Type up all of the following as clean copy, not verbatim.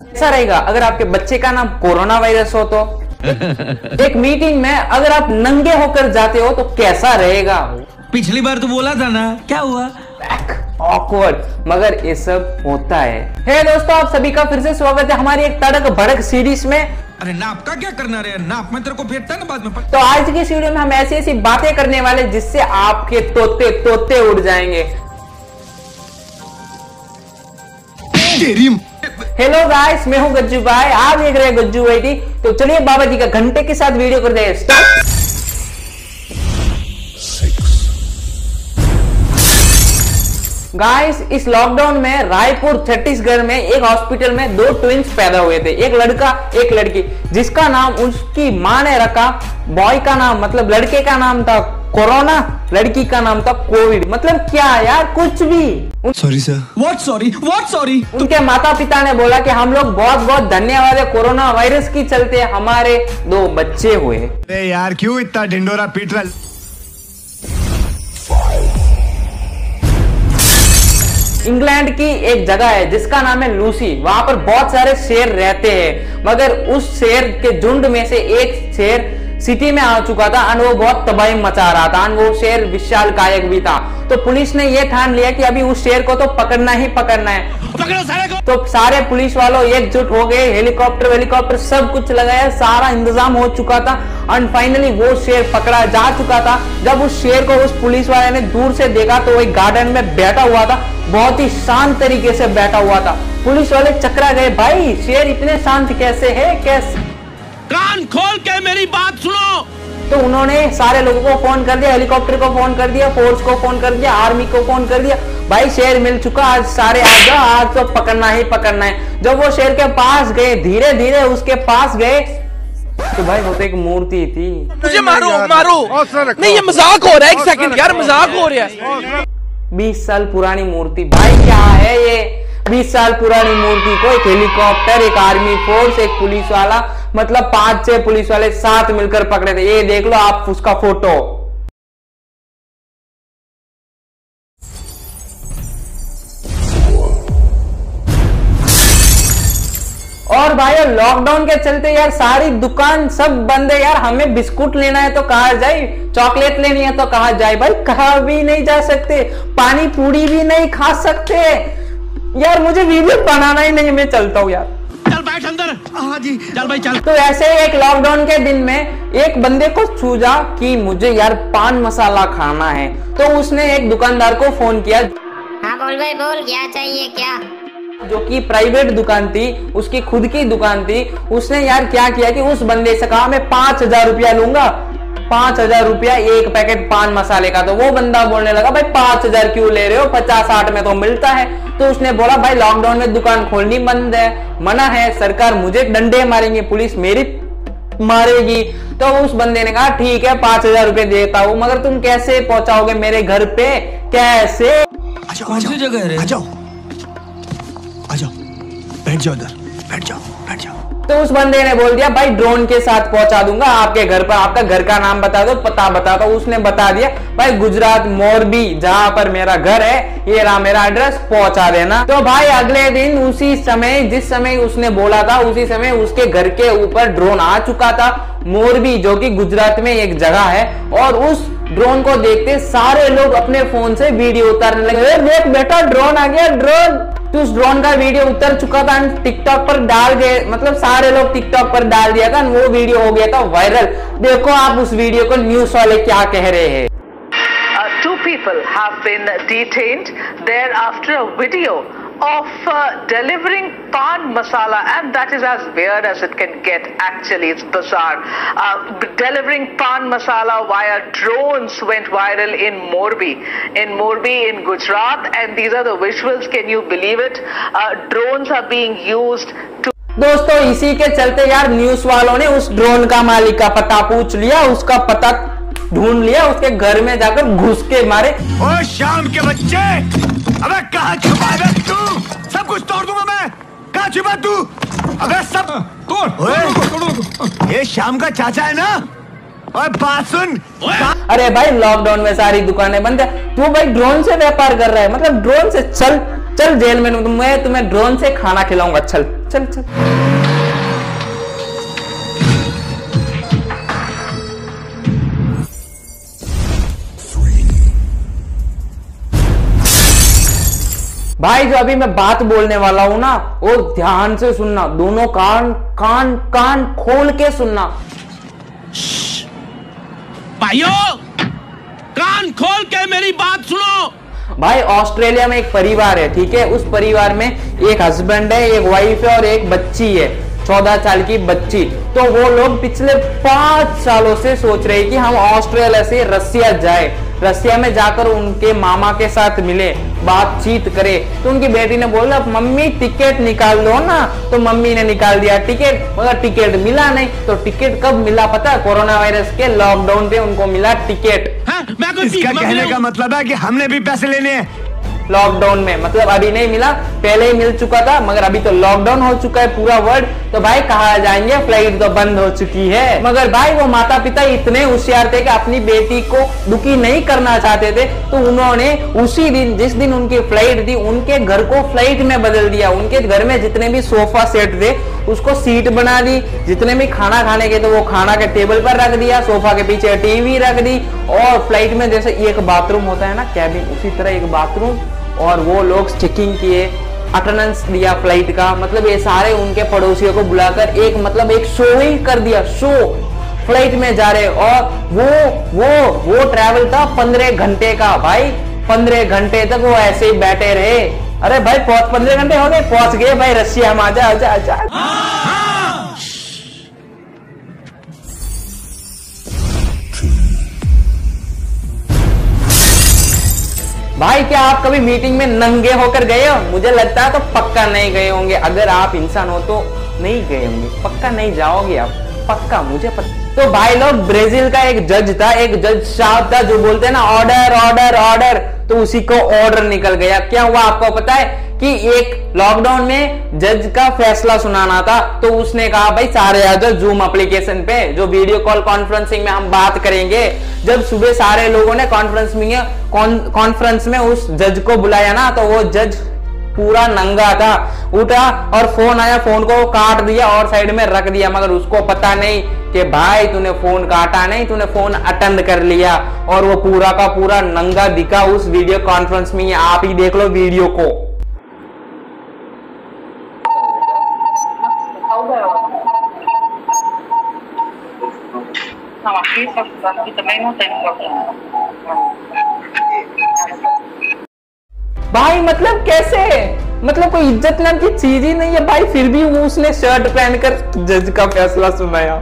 ऐसा रहेगा अगर आपके बच्चे का नाम कोरोना वायरस हो तो? एक मीटिंग में अगर आप नंगे होकर जाते हो तो कैसा रहेगा? पिछली बार तो बोला था ना, क्या हुआ? ऑकवर्ड, मगर ये सब होता है। हे दोस्तों, आप सभी का फिर से स्वागत है हमारी एक तड़क भड़क सीरीज में। अरे नाप का क्या करना रे, नाप में तेरे को फेंकता है ना बाद में। तो आज की इस वीडियो में हम ऐसी ऐसी बातें करने वाले जिससे आपके तोते तोते उड़ जाएंगे। हेलो गाइस, मैं हूं गज्जू भाई, आप देख रहे हैं गज्जू भाई। तो चलिए बाबा जी का घंटे के साथ वीडियो करते हैं स्टार्ट। गाइस, इस लॉकडाउन में रायपुर छत्तीसगढ़ में एक हॉस्पिटल में दो ट्विंस पैदा हुए थे, एक लड़का एक लड़की, जिसका नाम उसकी मां ने रखा। बॉय का नाम मतलब लड़के का नाम था कोरोना, लड़की का नाम था कोविड। मतलब क्या यार, कुछ भी। Sorry sir. What sorry? उनके माता पिता ने बोला कि हम लोग बहुत बहुत धन्यवाद है, कोरोना वायरस की चलते हमारे दो बच्चे हुए। अरे यार, क्यों इतना ढिंडोरा पीट रहा? इंग्लैंड की एक जगह है जिसका नाम है लूसी। वहां पर बहुत सारे शेर रहते हैं, मगर उस शेर के झुंड में से एक शेर सिटी में आ चुका था और वो बहुत तबाही मचा रहा था और वो शेर विशाल कायक भी था। तो पुलिस ने ये ठान लिया कि अभी उस शेर को तो पकड़ना ही पकड़ना है। पकड़ो सारे को। तो सारे पुलिस वालों एकजुट हो गए, हेलीकॉप्टर सब कुछ लगाया, सारा इंतजाम हो चुका था और फाइनली वो शेर पकड़ा जा चुका था। जब उस शेर को उस पुलिस वाले ने दूर से देखा तो वो एक गार्डन में बैठा हुआ था, बहुत ही शांत तरीके से बैठा हुआ था। पुलिस वाले चकरा गए, भाई शेर इतने शांत कैसे है, कैसे? कान खोल के मेरी बात सुनो। तो उन्होंने सारे लोगों को फोन कर दिया, हेलीकॉप्टर को फोन कर दिया, फोर्स को फोन कर दिया, आर्मी को फोन कर दिया, भाई शेर मिल चुका, आज सारे आ जाओ, आज तो पकड़ना ही पकड़ना है। जब वो शेर के पास गए, धीरे धीरे उसके पास गए, तो भाई वो तो एक मूर्ति थी। मुझे मारो नहीं, ये मजाक हो रहा है। एक सेकंड यार, मजाक हो रहा है। 20 साल पुरानी मूर्ति, भाई क्या है ये? 20 साल पुरानी मूर्ति को एक हेलीकॉप्टर, एक आर्मी फोर्स, एक पुलिस वाला, मतलब 5-6 पुलिस वाले साथ मिलकर पकड़े थे। ये देख लो आप उसका फोटो। और भाई लॉकडाउन के चलते यार सारी दुकान सब बंद है यार। हमें बिस्कुट लेना है तो कहाँ जाए, चॉकलेट लेनी है तो कहाँ जाए, भाई कहाँ भी नहीं जा सकते, पानी पूरी भी नहीं खा सकते यार। मुझे वीडियो बनाना ही नहीं, मैं चलता हूँ यार। चल बैठ अंदर। हाँ जी, चल भाई चल। तो ऐसे एक लॉकडाउन के दिन में एक बंदे को सूझा कि मुझे यार पान मसाला खाना है। तो उसने एक दुकानदार को फोन किया। हाँ बोल भाई बोल, क्या चाहिए क्या? जो कि प्राइवेट दुकान थी, उसकी खुद की दुकान थी। उसने यार क्या किया कि उस बंदे से कहा मैं 5,000 रुपया लूंगा, 5,000 रुपया एक पैकेट पान मसाले का। तो वो बंदा बोलने लगा, भाई 5,000 क्यों ले रहे हो, 50-60 में तो मिलता है। तो उसने बोला, भाई लॉकडाउन में दुकान खोलनी बंद है, मना है, सरकार मुझे डंडे मारेंगे, पुलिस मेरी मारेगी। तो उस बंदे ने कहा ठीक है 5,000 रुपए देता हूं, मगर तुम कैसे पहुंचाओगे मेरे घर पे, कैसे? कौन सी जगह है? आ जाओ, बैठ जाओ उधर, बैठ जाओ। तो उस बंदे ने बोल दिया, भाई ड्रोन के साथ पहुंचा दूंगा आपके घर पर, आपका घर का नाम बता दो, पता बता दो। उसने बता दिया, भाई गुजरात मोरबी जहां पर मेरा घर है, ये रहा मेरा एड्रेस, पहुंचा देना। तो भाई अगले दिन उसी समय, जिस समय उसने बोला था उसी समय उसके घर के ऊपर ड्रोन आ चुका था। मोरबी जो कि गुजरात में एक जगह है, और उस ड्रोन को देखते सारे लोग अपने फोन से वीडियो उतारने लगे। देख बेटा ड्रोन आ गया, ड्रोन। तो उस ड्रोन का वीडियो उतर चुका था, टिकटॉक पर डाल गए, मतलब सारे लोग टिकटॉक पर डाल दिया था, वो वीडियो हो गया था वायरल। देखो आप उस वीडियो को, न्यूज वाले क्या कह रहे हैं। Two people have been detained there after a video of delivering pan masala, and that is as weird as it can get. Actually, it's bizarre. Delivering pan masala via drones went viral in Morbi in Gujarat, and these are the visuals. Can you believe it? Drones are being used to. दोस्तों इसी के चलते यार news वालों ने उस drone का मालिक का पता पूछ लिया, उसका पता ढूंढ लिया, उसके घर में जाकर घुस के मारे। ओ शाम के बच्चे, अबे कहाँ छुपा है तू? सब कुछ तोड़ दूंगा मैं। कहाँ छुपा तू? अबे सब तोड़। ये शाम का चाचा है ना? और बात सुन। अरे भाई लॉकडाउन में सारी दुकानें बंद है, तू भाई ड्रोन से व्यापार कर रहा है, मतलब ड्रोन से चल जेल में, मैं तुम्हें ड्रोन से खाना खिलाऊंगा, चल। चल चल। भाई जो अभी मैं बात बोलने वाला हूं ना, वो ध्यान से सुनना, दोनों कान कान कान खोल के सुनना। भाइयों कान खोल के मेरी बात सुनो। भाई ऑस्ट्रेलिया में एक परिवार है, ठीक है, उस परिवार में एक हस्बैंड है, एक वाइफ है और एक बच्ची है, 14 साल की बच्ची। तो वो लोग पिछले 5 सालों से सोच रहे कि हम ऑस्ट्रेलिया से रसिया जाए, रसिया में जाकर उनके मामा के साथ मिले, बातचीत करे। तो उनकी बेटी ने बोला मम्मी टिकट निकाल दो ना, तो मम्मी ने निकाल दिया टिकट, मगर टिकट मिला नहीं। तो टिकट कब मिला पता है? कोरोना वायरस के लॉकडाउन पे उनको मिला टिकट। इसका कहने का मतलब है कि हमने भी पैसे लेने हैं लॉकडाउन में, मतलब अभी नहीं मिला, पहले ही मिल चुका था, मगर अभी तो लॉकडाउन हो चुका है पूरा वर्ल्ड। तो भाई कहाँ जाएंगे, फ्लाइट तो बंद हो चुकी है। मगर भाई वो माता पिता इतने होशियार थे कि अपनी बेटी को दुखी नहीं करना चाहते थे, तो उन्होंने उसी दिन जिस दिन उनकी फ्लाइट थी, उनके घर को फ्लाइट में बदल दिया। उनके घर में जितने भी सोफा सेट थे उसको सीट बना दी, जितने भी खाना खाने के तो वो खाना के टेबल पर रख दिया, सोफा के पीछे टीवी रख दी, और फ्लाइट में जैसे एक बाथरूम होता है ना कैबिन, उसी तरह एक बाथरूम, और वो लोग चेकिंग किए, अटेंडेंस दिया फ्लाइट का। मतलब ये सारे उनके पड़ोसियों को बुलाकर एक शो ही कर दिया, शो फ्लाइट में जा रहे। और वो ट्रैवल था 15 घंटे का भाई, 15 घंटे तक वो ऐसे ही बैठे रहे। अरे भाई 15 घंटे हो गए, पहुंच गए भाई रशिया में, आजा आजा आजा। भाई क्या आप कभी मीटिंग में नंगे होकर गए हो? मुझे लगता है तो पक्का नहीं गए होंगे। अगर आप इंसान हो तो नहीं गए होंगे, पक्का नहीं जाओगे आप, पक्का मुझे पता। तो भाई लोग ब्राजील का एक जज था, एक जज साहब था जो बोलते हैं ना ऑर्डर ऑर्डर ऑर्डर, तो उसी को ऑर्डर निकल गया। क्या हुआ आपको पता है कि एक लॉकडाउन में जज का फैसला सुनाना था, तो उसने कहा भाई सारे आ जाओ जूम एप्लीकेशन पे, जो वीडियो कॉल कॉन्फ्रेंसिंग में हम बात करेंगे। जब सुबह सारे लोगों ने कॉन्फ्रेंस में उस जज को बुलाया ना, तो वो जज पूरा नंगा था, उठा और फोन आया, फोन को काट दिया और साइड में रख दिया। मगर उसको पता नहीं कि भाई तूने फोन काटा नहीं, तूने फोन अटेंड कर लिया, और वो पूरा का पूरा नंगा दिखा उस वीडियो कॉन्फ्रेंस में। आप ही देख लो वीडियो को। भाई मतलब कैसे, मतलब कोई इज्जत नाम की चीज ही नहीं है भाई, फिर भी उसने शर्ट पहनकर जज का फैसला सुनाया।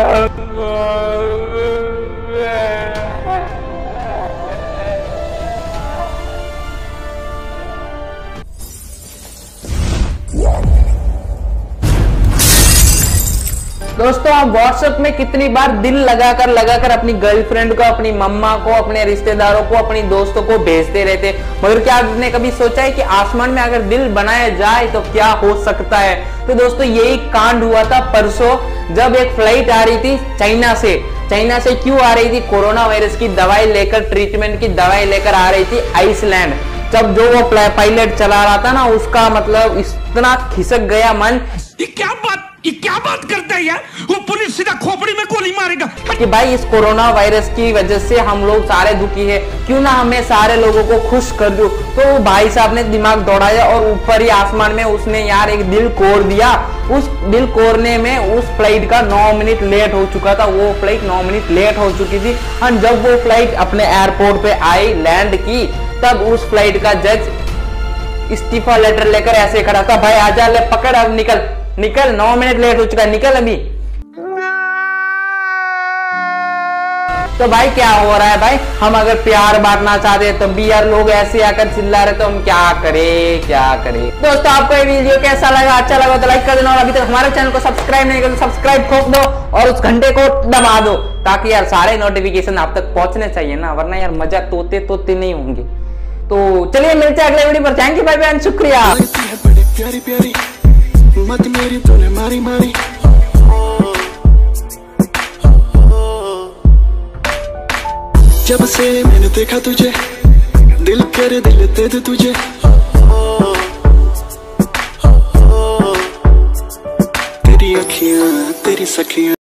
दोस्तों आप व्हाट्सएप में कितनी बार दिल लगाकर अपनी गर्लफ्रेंड को, अपनी मम्मा को, अपने रिश्तेदारों को, अपनी दोस्तों को भेजते रहते, मगर क्या आपने कभी सोचा है कि आसमान में अगर दिल बनाया जाए तो क्या हो सकता है? तो दोस्तों यही कांड हुआ था परसों, जब एक फ्लाइट आ रही थी चाइना से क्यों आ रही थी? कोरोना वायरस की दवाई लेकर, ट्रीटमेंट की दवाई लेकर आ रही थी आइसलैंड। जब जो वो पायलट चला रहा था ना, उसका मतलब इतना खिसक गया मन, ये क्या बात करता है यार, वो पुलिस सीधा खोपड़ी में गोली मारेगा कि भाई इस कोरोना वायरस की वजह से हम लोग सारे दुखी है, क्यों ना हमें सारे लोगों को खुश कर दूं। तो भाई साहब ने दिमाग दौड़ाया और ऊपर ही आसमान में उसने यार एक दिल कोर दिया। उस दिल कोरने में उस फ्लाइट का 9 मिनट लेट हो चुका था, वो फ्लाइट 9 मिनट लेट हो चुकी थी। और जब वो फ्लाइट अपने एयरपोर्ट पे आई, लैंड की, तब उस फ्लाइट का जज इस्तीफा लेटर लेकर ऐसे खड़ा था, भाई आजा, ले पकड़, अब निकल 9 मिनट लेट हो चुका है, निकल अभी। तो भाई क्या हो रहा है भाई, हम अगर प्यार बांटना चाहते हैं तब भी यार लोग ऐसे आकर चिल्ला रहे, तो हम क्या करें। दोस्तों आपको ये वीडियो कैसा लगा? अच्छा लगा तो लाइक कर देना, और अभी तक हमारे चैनल को सब्सक्राइब नहीं कर तो सब्सक्राइब ठोक दो और उस घंटे को दबा दो, ताकि यार सारे नोटिफिकेशन आप तक पहुंचने चाहिए ना, वरना यार मजा तोते नहीं होंगे। तो चलिए मिलते हैं अगले वीडियो पर। थैंक यू भाई बहन, शुक्रिया। प्यारी प्यारी मत मेरी तूने मारी मारी, जब से मैंने देखा तुझे दिल कर दिल दे दे तुझे। अखियां तेरी सखियां